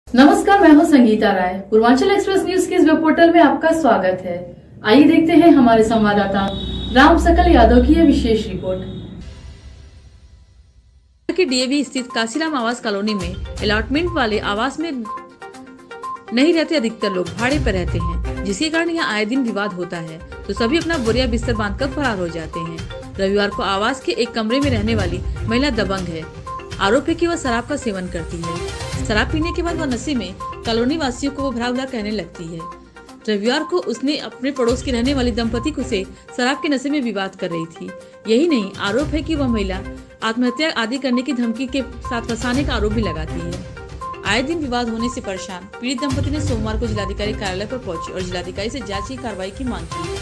नमस्कार, मैं हूं संगीता राय। पूर्वांचल एक्सप्रेस न्यूज के इस वेब पोर्टल में आपका स्वागत है। आइए देखते हैं हमारे संवाददाता राम सकल यादव की यह विशेष रिपोर्ट। के डीएवी स्थित काशीराम आवास कॉलोनी में अलॉटमेंट वाले आवास में नहीं रहते अधिकतर लोग भाड़े पर रहते हैं, जिसके कारण यहाँ आए दिन विवाद होता है तो सभी अपना बोरिया बिस्तर बांधकर फरार हो जाते हैं। रविवार को आवास के एक कमरे में रहने वाली महिला दबंग है। आरोप है कि वह शराब का सेवन करती है। शराब पीने के बाद वह नशे में कॉलोनी वासियों को भला भला कहने लगती है। रविवार को उसने अपने पड़ोस के रहने वाली दंपति को से शराब के नशे में विवाद कर रही थी। यही नहीं, आरोप है कि वह महिला आत्महत्या आदि करने की धमकी के साथ फंसाने का आरोप भी लगाती है। आए दिन विवाद होने से परेशान पीड़ित दंपति ने सोमवार को जिलाधिकारी कार्यालय पर पहुंची और जिलाधिकारी से जांच की कार्रवाई की मांग की।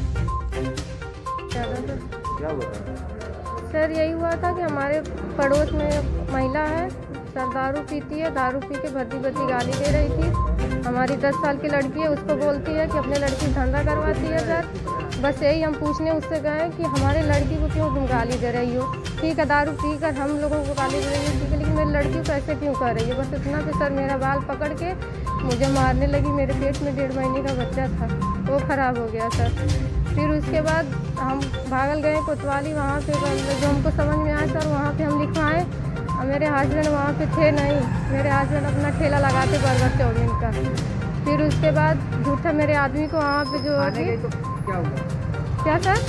सर, यही हुआ था कि हमारे पड़ोस में महिला है सर, दारू पीती है। दारू पी के भद्दी भद्दी गाली दे रही थी। हमारी 10 साल की लड़की है, उसको बोलती है कि अपने लड़की धंधा करवाती है। सर, बस यही हम पूछने उससे गए कि हमारे लड़की को क्यों तुम गाली दे रही हो। ठीक है, दारू पी कर हम लोगों को गाली दे रही है, ठीक है, लेकिन मेरी लड़की को ऐसे क्यों कर रही है। बस इतना कि सर मेरा बाल पकड़ के मुझे मारने लगी। मेरे पेट में 1.5 महीने का बच्चा था, वो ख़राब हो गया सर। फिर उसके बाद हम भागल गए कोतवाली, वहाँ पे जो हमको समझ में आया सर वहाँ पे हम लिखवाएँ। और मेरे हस्बैंड वहाँ पे थे नहीं। मेरे हस्बैंड अपना ठेला लगाते बर्गर चाउमीन का। फिर उसके बाद झूठा मेरे आदमी को वहाँ पे जो तो क्या सर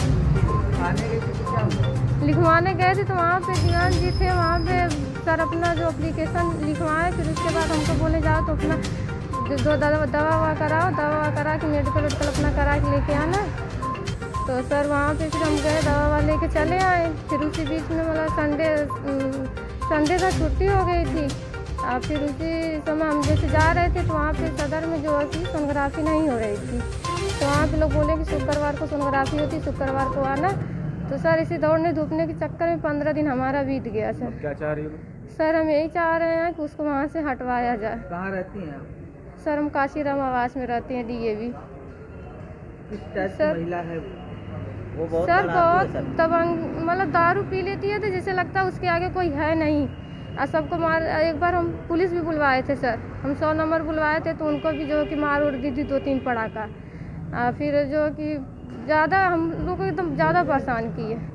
लिखवाने गए थे तो वहाँ पे दीवान जी थे, वहाँ पे सर अपना जो एप्लीकेशन लिखवाए। फिर उसके बाद हमको बोले जाओ तो अपना जो दवा कराओ, दवा करा के मेडिकल अपना करा के लेके आना। तो सर वहाँ पे फिर हम गए, दवा लेके चले आए। फिर उसी बीच में मतलब संडे का छुट्टी हो गई थी। फिर उसी समय हम जैसे जा रहे थे तो वहाँ पे सदर में जो है सोनोग्राफी नहीं हो रही थी। तो वहाँ पे लोग बोले कि शुक्रवार को सोनोग्राफी होती, शुक्रवार को आना। तो सर इसी दौड़ने धूपने के चक्कर में 15 दिन हमारा बीत गया सर। क्या चाह रही हो? सर हम यही चाह रहे हैं कि उसको वहाँ से हटवाया जाए। कहाँ रहती हैं आप? सर हम काशीराम आवास में रहते हैं, डीएवी। किस टाइप की महिला है वो? सर बहुत दबंग, मतलब दारू पी लेती है तो जैसे लगता है उसके आगे कोई है नहीं। और सबको मार, एक बार हम पुलिस भी बुलवाए थे सर, हम 100 नंबर बुलवाए थे तो उनको भी जो कि मार उड़ दी थी 2-3 पड़ाका। फिर जो कि ज़्यादा हम लोग को एकदम ज़्यादा परेशान की है।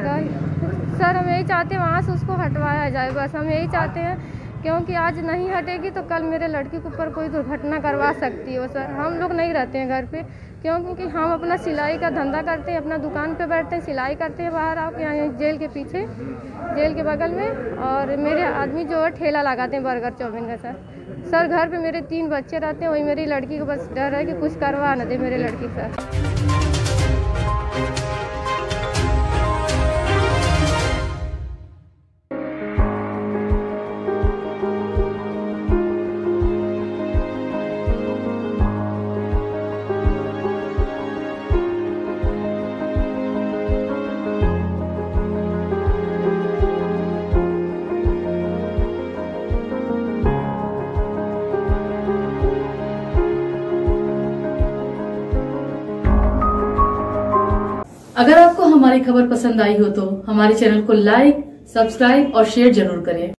सर हम यही चाहते हैं वहाँ से उसको हटवाया जाए, बस हम यही चाहते हैं, क्योंकि आज नहीं हटेगी तो कल मेरे लड़की के ऊपर कोई दुर्घटना करवा सकती है। सर हम लोग नहीं रहते हैं घर पे, क्योंकि हम अपना सिलाई का धंधा करते हैं, अपना दुकान पे बैठते हैं, सिलाई करते हैं बाहर आप यहाँ जेल के पीछे, जेल के बगल में। और मेरे आदमी जो है ठेला लगाते हैं बर्गर चाउमीन का सर। घर पे मेरे 3 बच्चे रहते हैं, वही मेरी लड़की को बस डर है कि कुछ करवा न दे मेरे लड़की सर। अगर आपको हमारी खबर पसंद आई हो तो हमारे चैनल को लाइक, सब्सक्राइब और शेयर जरूर करें।